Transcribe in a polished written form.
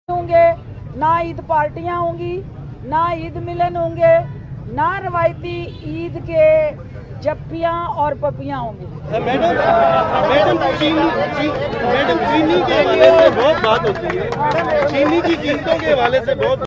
होंगे, ना ईद पार्टियां होंगी, ना ईद मिलन होंगे, ना रवायती ईद के जप्पियां और पपियां होंगी। मैडम चीनी के हवाले से बहुत बात होती है, चीनी की कीमतों के हवाले से बहुत